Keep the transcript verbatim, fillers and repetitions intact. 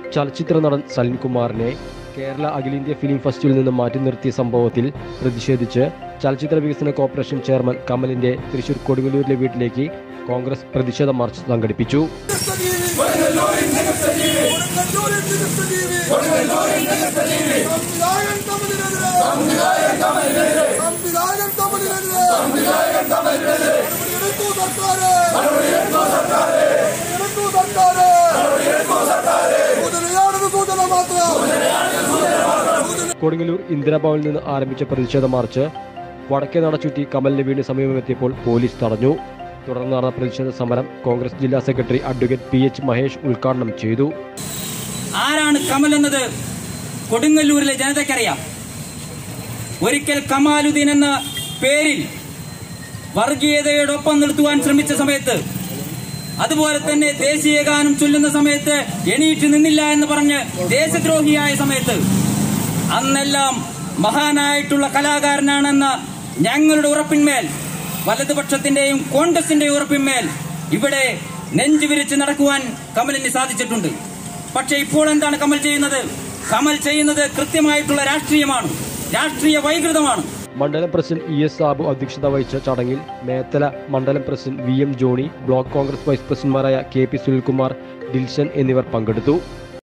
ചലച്ചിത്ര നടൻ സലിൻകുമാറിനെ കേരള അഖിലേന്ത്യാ ഫിലിം ഫെസ്റ്റിവലിൽ നിന്ന് മാറ്റി നിർത്തിയ സംഭവത്തിൽ പ്രതിഷേധിച്ച് ചലച്ചിത്ര വികസന കോർപ്പറേഷൻ ചെയർമാൻ കമലിന്റെ തൃശൂർ കൊടുങ്ങല്ലൂരിലെ വീട്ടിലേക്ക് കോൺഗ്രസ് പ്രതിഷേധ മാർച്ച് സംഘടിപ്പിച്ചു. കൊടുങ്ങല്ലൂർ ഇന്ദിരാഭവനിൽ നിന്ന് ആരംഭിച്ച പ്രതിഷേധ മാർച്ച് വടക്കേ നട ചുറ്റി കമലിന്റെ വീടിന് സമീപമെത്തിയപ്പോൾ പോലീസ് തടഞ്ഞു. തുടർന്ന് നടന്ന പ്രതിഷേധ സമരം കോൺഗ്രസ് ജില്ലാ secretary advocate P H Mahesh ഉദ്ഘാടനം ചെയ്തു. ആരാണ് കമൽ എന്നത് കൊടുങ്ങല്ലൂരിലെ ജനതയ്ക്കറിയാം. ഒരിക്കൽ കമാലുദ്ദീൻ എന്ന പേരിൽ വർഗീയതയോടൊപ്പം നിർത്തുവാൻ ശ്രമിച്ച സമയത്ത്, അതുപോലെ തന്നെ ദേശീയ ഗാനം ചൊല്ലുന്ന സമയത്ത് എണീറ്റ് നിന്നില്ല എന്ന് പറഞ്ഞ് ദേശദ്രോഹിയായ സമയത്ത്, അന്നെല്ലാം മഹാനായിട്ടുള്ള കലാകാരനാണെന്ന ഞങ്ങളുടെ ഉറപ്പിന്മേൽ, വലതുപക്ഷത്തിന്റെയും കോൺഗ്രസിന്റെയും ഉറപ്പിന്മേൽ ഇവിടെ നെഞ്ചുവിരിച്ച് നടക്കുവാൻ കമലിന് സാധിച്ചിട്ടുണ്ട്. പക്ഷെ ഇപ്പോൾ എന്താണ് കമൽ ചെയ്യുന്നത്? കമൽ ചെയ്യുന്നത് കൃത്യമായിട്ടുള്ള രാഷ്ട്രീയമാണ്, രാഷ്ട്രീയ വൈകൃതമാണ്. മണ്ഡലം പ്രസിഡന്റ് ഇ എസ് സാബു അധ്യക്ഷത വഹിച്ച ചടങ്ങിൽ മേത്തല മണ്ഡലം president V M Johnny, block Congress vice പ്രസിഡന്റുമാരായ കെ പി സുനിൽകുമാർ, ഡിൽഷൻ എന്നിവർ പങ്കെടുത്തു.